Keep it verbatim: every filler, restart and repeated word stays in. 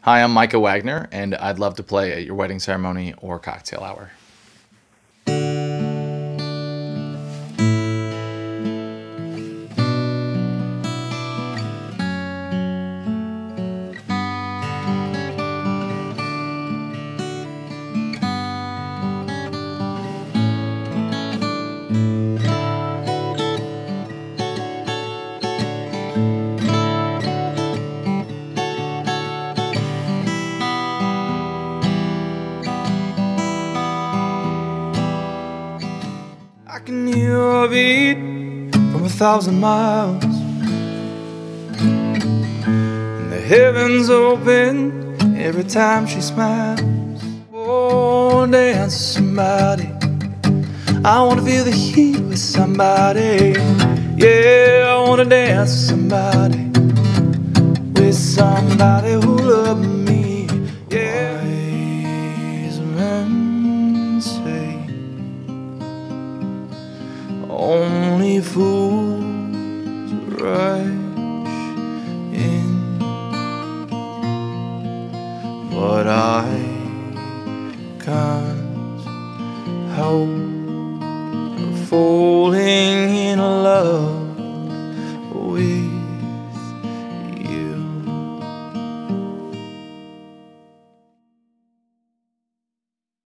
Hi, I'm Micah Wagner, and I'd love to play at your wedding ceremony or cocktail hour. I can hear her beat from a thousand miles, and the heavens open every time she smiles. Oh, dance with somebody, I wanna feel the heat with somebody. Yeah, I wanna dance with somebody, with somebody who loves me. Yeah, wise men say only fools rush in, but I can't help falling in love